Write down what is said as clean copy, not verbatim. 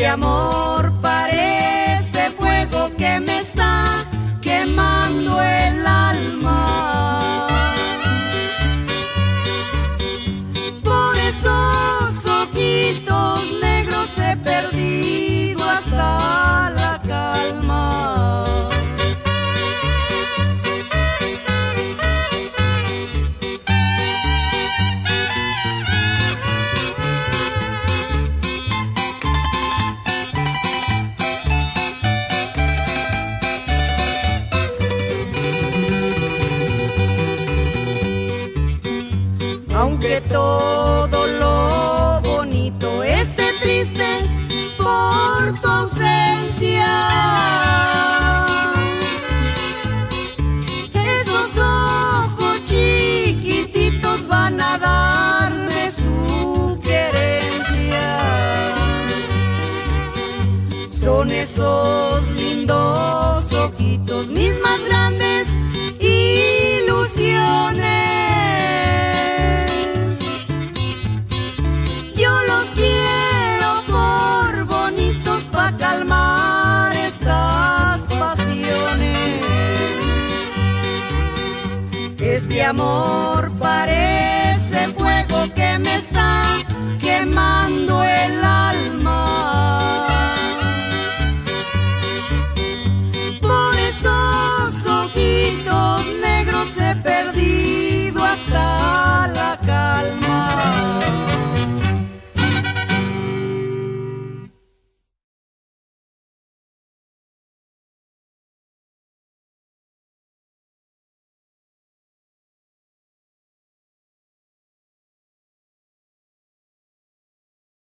Este amor parece fuego que me está quemando el alma. Por esos ojitos negros he perdido hasta la calma. Aunque todo lo bonito esté triste por tu ausencia, esos ojos chiquititos van a darme su querencia. Son esos lindos ojitos mis más grandes ilusiones. Calmar estas pasiones. Este amor